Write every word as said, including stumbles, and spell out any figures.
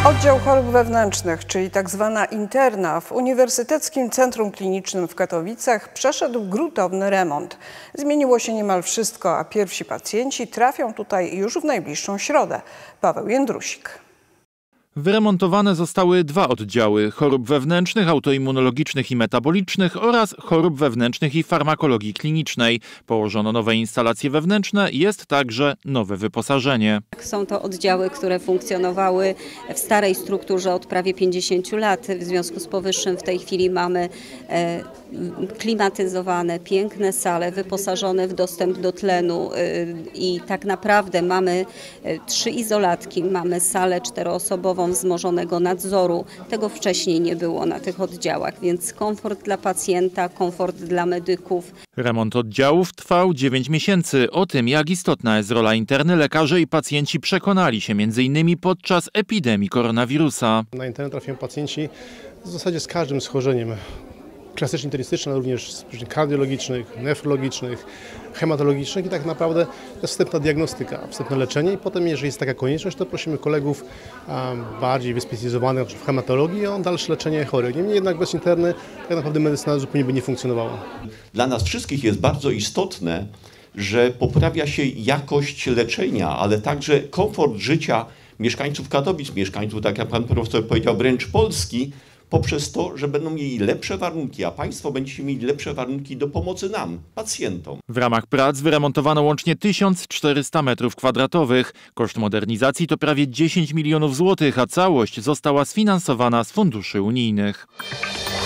Oddział chorób wewnętrznych, czyli tak zwana interna w Uniwersyteckim Centrum Klinicznym w Katowicach przeszedł gruntowny remont. Zmieniło się niemal wszystko, a pierwsi pacjenci trafią tutaj już w najbliższą środę. Paweł Jędrusik. Wyremontowane zostały dwa oddziały: chorób wewnętrznych, autoimmunologicznych i metabolicznych oraz chorób wewnętrznych i farmakologii klinicznej. Położono nowe instalacje wewnętrzne, jest także nowe wyposażenie. Są to oddziały, które funkcjonowały w starej strukturze od prawie pięćdziesięciu lat. W związku z powyższym w tej chwili mamy e, klimatyzowane, piękne sale, wyposażone w dostęp do tlenu e, i tak naprawdę mamy e, trzy izolatki, mamy salę czteroosobową wzmożonego nadzoru. Tego wcześniej nie było na tych oddziałach, więc komfort dla pacjenta, komfort dla medyków. Remont oddziałów trwał dziewięć miesięcy. O tym, jak istotna jest rola interny, lekarze i pacjenci przekonali się między innymi podczas epidemii koronawirusa. Na internę trafiają pacjenci w zasadzie z każdym schorzeniem. Klasycznie internistyczne, ale również z przyczyn kardiologicznych, nefrologicznych, hematologicznych i tak naprawdę to jest wstępna diagnostyka, wstępne leczenie i potem, jeżeli jest taka konieczność, to prosimy kolegów um, bardziej wyspecjalizowanych w hematologii o dalsze leczenie chorych. Niemniej jednak bez interny tak naprawdę medycyna zupełnie by nie funkcjonowała. Dla nas wszystkich jest bardzo istotne, że poprawia się jakość leczenia, ale także komfort życia mieszkańców Katowic, mieszkańców, tak jak pan profesor powiedział, wręcz Polski, poprzez to, że będą mieli lepsze warunki, a państwo będziecie mieli lepsze warunki do pomocy nam, pacjentom. W ramach prac wyremontowano łącznie tysiąc czterysta metrów kwadratowych. Koszt modernizacji to prawie dziesięć milionów złotych, a całość została sfinansowana z funduszy unijnych.